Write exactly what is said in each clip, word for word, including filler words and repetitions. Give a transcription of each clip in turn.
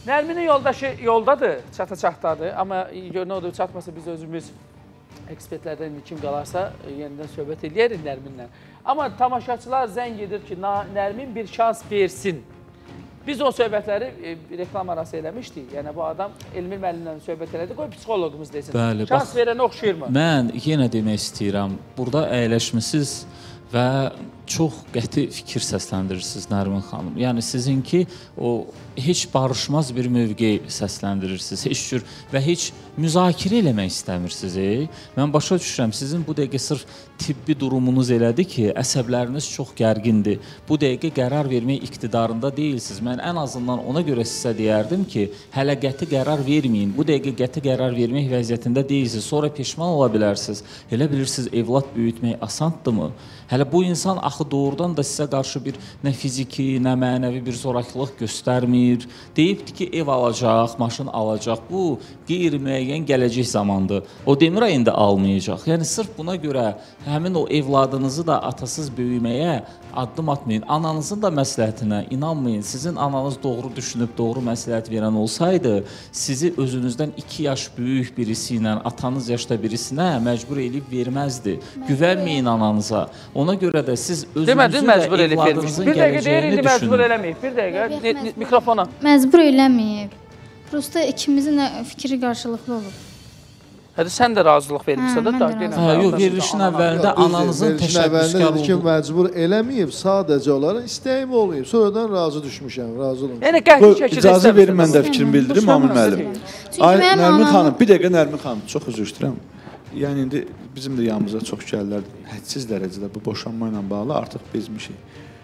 Nərminin yoldaşı yoldadır, çata-çatdadır. Amma nə olur, çatmasa biz özümüz ekspertlərdən kim qalarsa yenidən söhbət edərik Nərminlə. Amma tamaşaçılar zəng edir ki, Nərmin bir şans versin. Biz o söhbətləri reklam arası eləmişdik. Yəni bu adam Elmir müəllimlə söhbət elədi, qoy psixologumuz desin. Bəli, şans bax, verənə oxşayırmı? Mən yenə demək istəyirəm, burada əyləşmisiniz və çox qəti fikir səsləndirirsiniz Nərmin xanım. Yəni sizinki o heç barışmaz bir mövqe səsləndirirsiniz, heç cür və heç müzakirə eləmək istəmirsiniz. E? Mən başa düşürəm, sizin bu dəqiqə sırf tibbi durumunuz elədi ki, əsəbləriniz çox gərgindir. Bu dəqiqə qərar vermək iqtidarında deyilsiniz. Mən ən azından ona görə sizə deyərdim ki, hələ qəti qərar verməyin. Bu dəqiqə qəti qərar vermək vəziyyətində deyilsiniz. Sonra peşman ola bilərsiniz. Elə bilirsiniz, evlad böyütmək asandırmı? Hələ bu insan axı doğrudan da sizə qarşı bir nə fiziki, nə mənəvi bir zorakılıq göstərmir. Deyibdir ki, ev alacaq, maşın alacaq. Bu qeyri-müəyyən gələcək zamandır. O demir indi almayacaq. Yəni sırf buna görə həmin o evladınızı da atasız böyüməyə addım atmayın. Ananızın da məsləhətinə inanmayın. Sizin ananız doğru düşünüb, doğru məsləhət verən olsaydı, sizi özünüzdən iki yaş böyük birisi ilə, atanız yaşda birisinə məcbur edib verməzdi. Güvənməyin ananıza. Ona görə də siz özünüzün və evladınızın gələcəyini düşünün. Məcbur eləməyib. Bir dəqiqə, mikrofona. Məcbur eləməyib. Prosta ikimizin də fikri qarşılıqlı olub. Hədə sən də razılıq vermişsən də. Hə, yox, verilişin əvvəlində ananızın təşəbbüskar olduğu. Məcbur eləməyib, sadəcə olaraq istəyim olmayıb. Sonradan razı düşmüşəm, razı olmuşam. Yəni qəti şəkildə İcazə verin, mən də fikrimi bildirim, Amil müəllim. Nərmin xanım, bir dəqiqə Nərmin xanım, çox üzr istəyirəm. Yəni indi bizim də yanımıza çox gəlirlər, hədsiz dərəcədə bu boşanma ilə bağlı artıq bezmişik.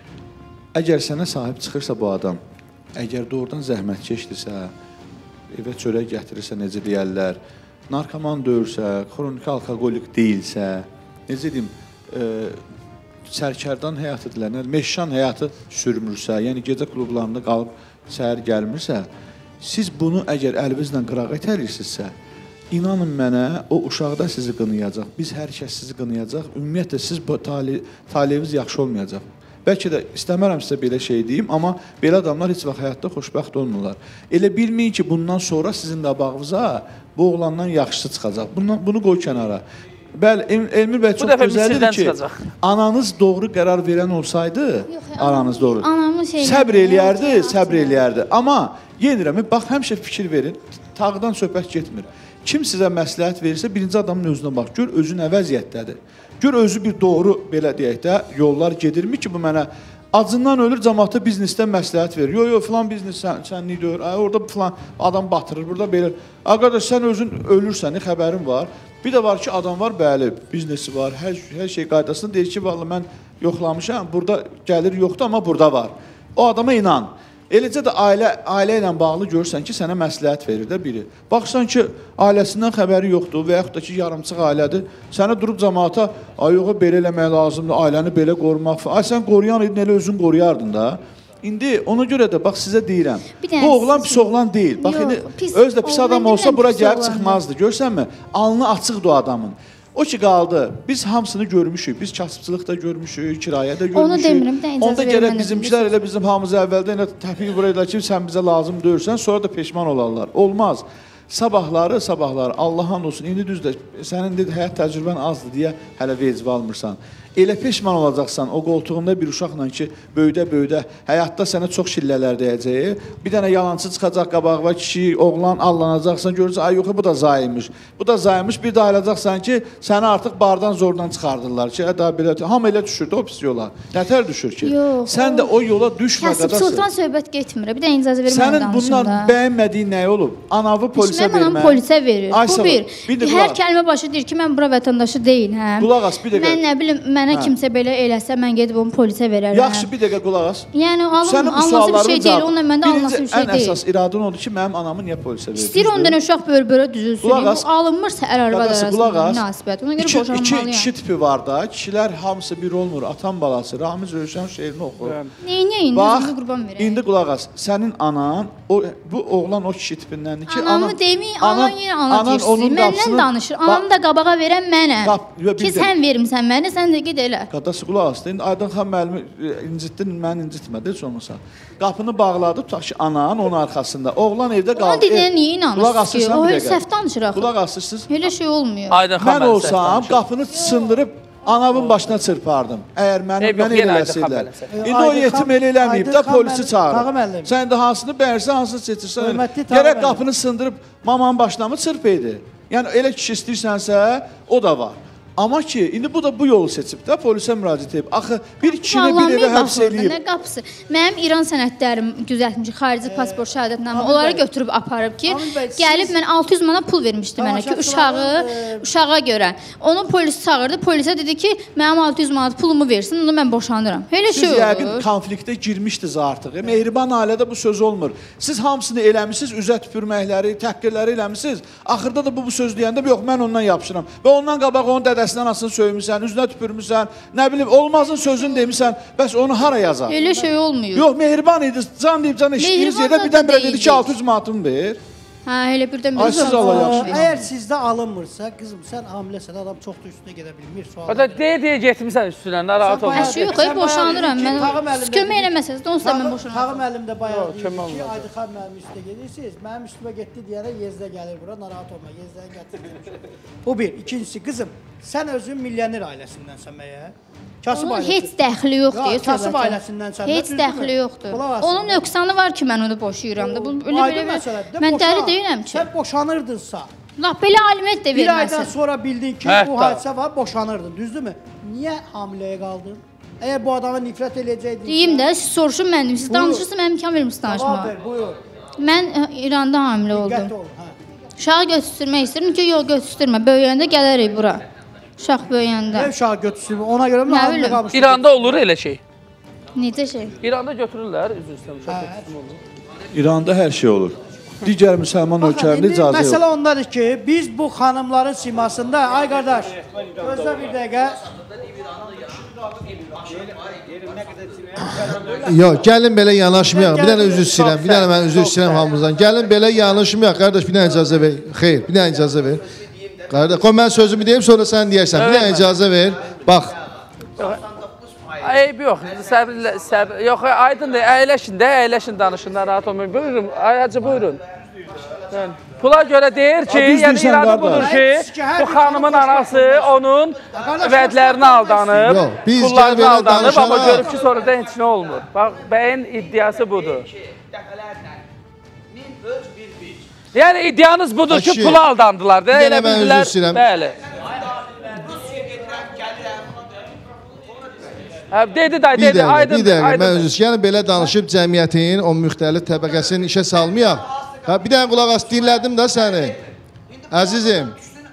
Əgər sənə sahib çıxırsa bu adam, əgər doğrudan zəhmətkeşdirsə, evə çörək gətirirsə, necə deyərlər, narkoman döyürsə, xroniki alkoqolik deyilsə, necə deyim, e, sərkərdan həyat edilənlər, meşşan həyatı sürmürsə, yəni gecə klublarında qalıb səhər gəlmirsə, siz bunu əgər əlinizlə qıraq etəlirsizsə, inanın mənə, o uşaqda sizi qınayacaq, biz hər kəs sizi qınayacaq, ümumiyyətlə siz talihiniz yaxşı olmayacaq. Bəlkə də istəmərəm sizə belə şey deyim, amma belə adamlar heç vaxt həyatda xoşbəxt olmurlar. Elə bilməyin ki, bundan sonra sizin qabağınıza bu oğlandan yaxşısı çıxacaq. Bunu, bunu qoy kənara. Bəli, Elmir bəy çox gözəldir ki, ananız doğru qərar verən olsaydı, aranız doğru, səbr eləyərdi, səbr eləyərdi. Amma yenirəm, bax, həmişə fikir verin, tağdan söhbət getmir. Kim sizə məsləhət verirsə, birinci adamın özünə bax, gör özü nə vəziyyətdədir. Gör özü bir doğru, belə deyək də, yollar gedirmi ki, bu mənə acından ölür, cəmaata biznesdən məsləhət verir. Yox, yox, filan biznes sənlik deyir, orada filan adam batırır, burada belə. Qardaş, sən özün ölürsən, xəbərin var. Bir də var ki, adam var, bəli, biznesi var, hər, hər şey qaydasında deyir ki, vallahi mən yoxlamışam, burada gəlir yoxdur, amma burada var. O adama inan. Eləcə də ailə, ailə ilə bağlı görürsən ki, sənə məsləhət verir də biri. Baxsan ki, ailəsindən xəbəri yoxdur və yaxud da ki, yarımçıq ailədir. Sənə durub cəmaata, ay yox, belə eləmək lazımdır, ailəni belə qorumaq. Ay, sən qoruyan idin, elə özün qoruyardın da. İndi ona görə də, bax, sizə deyirəm, bu oğlan pis oğlan deyil. Bax, öz də pis adam olsa bura gəlib çıxmazdı. Görsənmi? Alnı açıqdır o adamın. O ki qaldı, biz hamısını görmüşük, biz kasıbçılıq da görmüşük, kirayə də görmüşük. Onu demirəm, də icazə Onda gələk bizimkilər elə bizim hamımızı əvvəldən elə təpik vuraydılar ki, sən bizə lazım deyirsən, sonra da peşman olarlar. Olmaz. Sabahları, sabahları, Allah'ın olsun, indi düzdür, sənin həyat təcrübən azdır deyə hələ vecib almırsan. Elə peşman olacaqsan o qoltuğunda bir uşaqla ki, böyüdə-böyüdə həyatda sənə çox şillələr deyəcək. Bir dənə yalancı çıxacaq qabağına, kişi, oğlan allanacaqsan, görürsən, ay yox, bu da zayımış. Bu da zayımış, bir də ayılacaqsan ki, səni artıq bardan zordan çıxardırlar ki, belə, hamı elə düşür də o pis yola. Nətər düşür ki? Yox, sən də o yola düşmə qadasın. Kasıbçılıqdan söhbət getmir. Bir də icazə verməyən danışım da. Sənin bundan bəyənmədiyin nə olub? Anavı polisə vermə. Mən polisə verir. Bu bir. Hər kəlmə başı deyir ki, mən bura vətəndaşı deyiləm. Qulaq as, bir dəqiqə. Mən nə bilim, mənə kimsə belə eləsə, mən gedib onu polisə verərəm. Yaxşı, bir dəqiqə qulaq as. Yəni, alınması bir şey deyil, onunla məndə alınması bir şey deyil. Ən əsas iradın odur ki, mənim anamı niyə polisə verir? İstəyir on dənə uşaq bölbörə düzülsün. Bu alınmırsa ər-arvad arasında münasibət. Ona görə boşanmalıyam. İki kişi tipi var da, kişilər hamısı bir olmur. Atan balası, Ramiz Rövşən şeirini oxu. Neyə indi özümü qurban verək? İndi qulaq as, sənin anan, bu oğlan o kişi tipindəndir ki, anamı deməyin, anan yenə ana deyirsin. Məndən danışır. Anamı da qabağa verən mənəm. Ki, sən vermirsən mənə, sən də qeyd elə. Qadası qulaq asdı. İndi Aydın xan müəllimi incitdin, məni incitmədi heç olmasa. Qapını bağladı, tutaq ki, anan onun arxasında. Oğlan evdə qaldı. Onun dilinə niyə inanırsınız ki? O elə səhv danışır axı. Qulaq asırsınız. Elə şey olmuyor. Aydın xan Mən olsam qapını sındırıb anamın başına çırpardım. Əgər məni Eyb yox, mənə yenə elə Aydın xan eləsəydilər. beləsə. İndi o yetim elə eləməyib də Aydın xan polisi müəllim, çağırır. Tağı müəllim. Sən də hansını bəyərsən, hansını seçirsən. Hörmətli Tağı Gərək müəllim. qapını sındırıb mamanın başına mı çırpaydı? Yəni elə kişi istəyirsənsə o da var. Amma ki, indi bu da bu yolu seçib də polisə müraciət edib. Axı bir kişini bir evə həbs eləyib. Nə qapısı? Mənim İran sənədlərim düzəltmiş, xarici pasport şəhadətnamə. Onları götürüb aparıb ki, gəlib mən altı yüz manat pul vermişdi mənə ki, uşağı, uşağa görə. Onu polis çağırdı. Polisə dedi ki, mənim altı yüz manat pulumu versin, onu mən boşanıram. Elə şey olur. Siz yəqin konfliktə girmişdiniz artıq. Mehriban ailədə bu söz olmur. Siz hamısını eləmisiniz, üzə tüpürməkləri, təhqirləri eləmisiniz. Axırda da bu bu söz deyəndə yox, mən ondan yapışıram. Və ondan qabaq onun dədəsindən anasını söymüsən, üzünə tüpürmüsən, nə bilim, olmazın sözünü demisən, bəs onu hara yazar? Elə şey olmuyor. Yox, mehriban idi, can deyib can eşitdiyiniz yerdə birdən birə dedi ki, altı yüz manatımı ver. Hə, elə birdən Ay, siz Allah yaxşı. Əgər sizdə alınmırsa, qızım, sən hamiləsən, adam çox da üstünə gedə bilmir. O da deyə-deyə getmirsən üstünə, narahat olma. Əşi yox, ay boşanıram mən. Siz kömək eləməsəniz də onsuz da mən boşanıram. Tağı müəllim də bayaq deyir kömək ki, olmaz. Aydın xan müəllim üstə gedirsiniz, mənim üstümə getdi deyərək Yezdə gəlir bura, narahat olma, Yezdəyə gətirir. Bu bir. İkincisi, qızım, sən özün milyoner ailəsindənsən məyər? Kasıb Onun ailəsi. heç dəxli yoxdur. Ya, kasıb ailəsindənsən. Heç dəxli yoxdur. Onun nöqsanı var ki, mən onu boşayıram da. Bu elə Aydın belə məsələdir. mən Boşa. dəli deyiləm ki. Sən boşanırdınsa, Lap belə alimət də bir aydan verməsin. sonra bildin ki, Hətta. bu hadisə var, boşanırdın, düzdürmü? Niyə hamiləyə qaldın? Əgər bu adama nifrət eləyəcəydin. Deyim də, siz soruşun mənim. Siz Buyur. danışırsınız, mənim imkan vermirsiniz Cavab danışmağa. ver, buyur. Mən ə, İranda hamilə Diqqətli oldum. ol, hə. Uşağı götürmək istəyirəm ki, yox götürmə. Böyüyəndə gələrik bura. Uşaq böyüyəndə. Ev uşağı götürsün, ona görə mi Nə hamilə bilim. qalmışsın? İranda olur elə şey. Necə şey? İranda götürürlər, üzr istəyirəm, uşaq götürsün olur. İranda hər şey olur. Digər müsəlman ölkələrində icazə yox. Məsələ ondadır ki, biz bu xanımların simasında, ay qardaş, gözlə bir dəqiqə. Yox, gəlin belə yanaşmayaq. Bir dənə üzr istəyirəm. Bir dənə mən üzr istəyirəm hamımızdan. Gəlin belə yanaşmayaq. Qardaş, bir dənə icazə ver. Xeyr, bir dənə icazə ver. Qardaş, qoy mən sözümü deyim, sonra sən deyərsən. Bir dənə icazə ver. Bax. Eyb yox, səbirlə, səbir, yox, aydındır, əyləşin də, əyləşin danışın, narahat olmayın. Buyurun, ay hacı, buyurun. Yəni, pula görə deyir ki, Düz yəni deyirsən, iradə qardaş. budur ki, bu xanımın anası onun vədlərini aldanıb, Yox, biz gəl pullarını belə aldanıb, danışana- amma görüb ki, sonra da heç nə olmur. Bax, bəyin iddiası budur. Yəni iddianız budur ki, Aşı, pula aldandılar da, bir dənə elə mən bildilər, üzr istəyirəm. bəli. Hə, dedi day, Bir dedi, dəqiqə, aydın, bir dəqiqə. Mən aydın. üzr istəyirəm. Yəni belə danışıb cəmiyyətin o müxtəlif təbəqəsini işə salmayaq. Ha, bir dənə qulaq as, dinlədim də səni. Əzizim.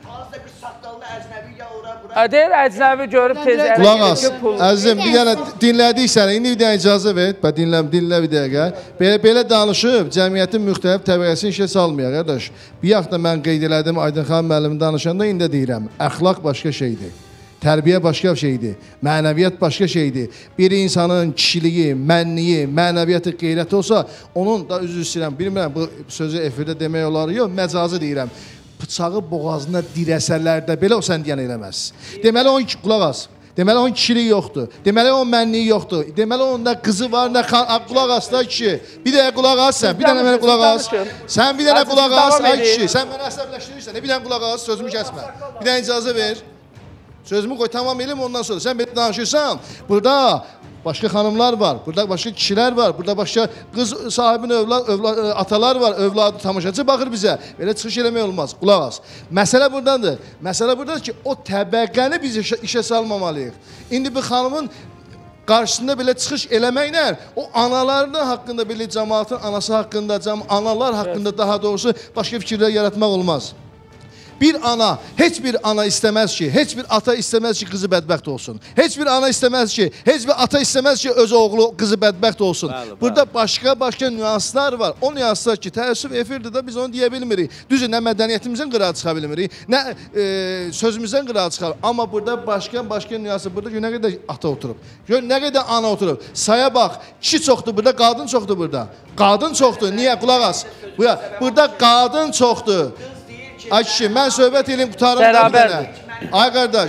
Hə, deyir, əcnəbi görüb tez ələ Qulaq gedir as. ki, pul. Əzizim, bir dənə dinlədik səni. İndi bir dənə icazə ver. Bə dinlə, dinlə bir dəqiqə. Belə belə danışıb cəmiyyətin müxtəlif təbəqəsini işə salmayaq, qardaş. Bir yaxda mən qeyd elədim Aydın xan müəllim danışanda indi deyirəm. Əxlaq başqa şeydir. Tərbiyə başqa şeydir. Mənəviyyat başqa şeydir. Bir insanın kişiliyi, mənliyi, mənəviyyatı, qeyrəti olsa, onun da üzr istəyirəm, bilmirəm bu sözü efirdə demək olar, yox, məcazı deyirəm. Bıçağı boğazına dirəsələr də belə o sən deyən eləməz. Deməli onun qulaq as. Deməli onun kişiliyi yoxdur. Deməli onun mənliyi yoxdur. Deməli onun nə qızı var, nə xan... A, qulaq as da kişi. Bir dənə qulaq as sən. Bir dənə mənə qulaq as. Sən bir dənə qulaq as, ay kişi. Sən mənə əsəbləşdirirsən. Bir dənə qulaq as, sözümü kəsmə. Bir dənə icazə ver. Sözümü qoy, tamam elim ondan sonra. Sən belə danışırsan, burada başqa xanımlar var, burada başqa kişilər var, burada başqa qız sahibinin övlad, övlad, atalar var, övladı tamaşaçı baxır bizə. Belə çıxış eləmək olmaz, qulaq as. Məsələ buradadır. Məsələ buradadır ki, o təbəqəni biz işə, işə salmamalıyıq. İndi bu xanımın qarşısında belə çıxış eləməklə o analarının haqqında, belə cəmaatın anası haqqında, cəm analar haqqında daha doğrusu başqa fikirlər yaratmaq olmaz. Bir ana, heç bir ana istəməz ki, heç bir ata istəməz ki, qızı bədbəxt olsun. Heç bir ana istəməz ki, heç bir ata istəməz ki, öz oğlu, qızı bədbəxt olsun. Bəli, burada başqa-başqa nüanslar var. O nüanslar ki, təəssüf efirdir də biz onu deyə bilmirik. Düzü, nə mədəniyyətimizin qırağı çıxa bilmirik, nə e, sözümüzün qırağı çıxa bilmirik. Amma burada başqa-başqa nüansı, burada nə qədər ata oturub, nə qədər ana oturub. Saya bax, kişi çoxdur burada, qadın çoxdur burada. Qadın çoxdur, niyə? Qulaq as. Burada qadın çoxdur. Ay kişi, mən söhbət eləyim, qutarım da bir dənə. Ay qardaş,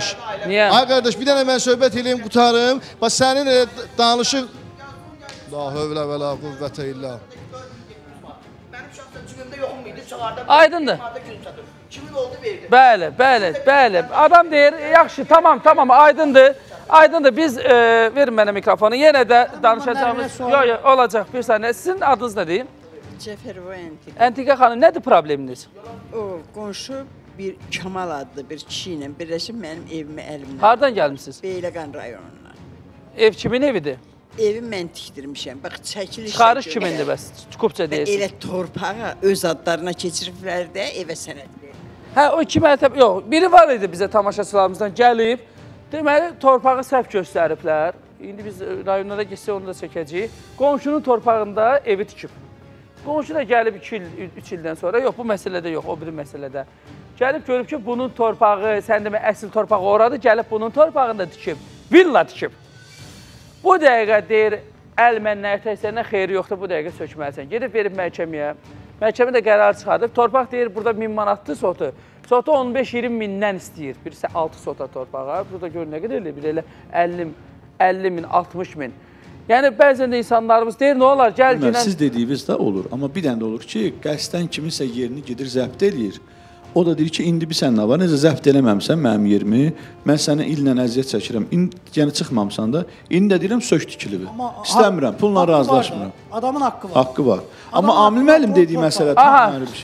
Niyə? Ay qardaş, bir dənə mən söhbət eləyim, qutarım. Bax sənin elə danışıq La hövlə və la qüvvətə illə. Mənim şəxsən cibimdə yoxum idi, çıxardım. Aydındır. Kimin oldu verdi? Bəli, bəli, bəli. Adam deyir, yaxşı, tamam, tamam, aydındır. Aydındır. Biz e, verin mənə mikrofonu. Yenə də danışacağımız yo, yo, olacaq bir saniyə. Sizin adınız nə deyim? Cəfərova Əntiqə. Əntiqə xanım, nədir probleminiz? O qonşu bir Kamal adlı bir kişi ilə birləşib mənim evimi əlimdən. Hardan gəlmisiniz? Beyləqan rayonundan. Ev kimin evidir? Evi mən tikdirmişəm. Bax, çəkiliş. Çıxarış kimindir bəs? Çukubca deyirsiniz. Elə torpağı öz adlarına keçiriblər də evə sənəd verir. Hə, o iki mərtəbə, yox, biri var idi bizə tamaşaçılarımızdan gəlib. Deməli, torpağı səhv göstəriblər. İndi biz rayonlara geçsə onu da çəkəcəyik. Qonşunun torpağında evi tikib. Qonşu da gəlib iki il, üç ildən sonra, yox, bu məsələdə yox, o biri məsələdə. Gəlib görüb ki, bunun torpağı, sən demə, əsl torpağı oradır, gəlib bunun torpağında tikib, villa tikib. Bu dəqiqə deyir, əl məndən ətəksərinə xeyri yoxdur, bu dəqiqə sökməlisən. Gedib verib məhkəməyə. Məhkəmə də qərar çıxardıb. Torpaq deyir, burada min manatlı sotu. Sotu on beş iyirmi mindən istəyir. Birisi altı sota torpağa. Burada gör nə qədər elə, bir elə əlli min, altmış min. Yəni, bəzən də insanlarımız deyir, nə olar, gəl günən... Siz dediyiniz də olur. Amma bir dənə də olur ki, qəsdən kiminsə yerini gedir, zəbt eləyir. O da deyir ki, indi bir sən nə var, necə zəbt eləməmsən mənim yerimi, mən sənə illə əziyyət çəkirəm, yəni çıxmamsan da, indi də deyirəm, sök tikilivi. İstəmirəm, pulla razılaşmıram. Adamın haqqı var. Haqqı var. Amma Amil müəllim dediyi məsələ tam ayrı bir şey.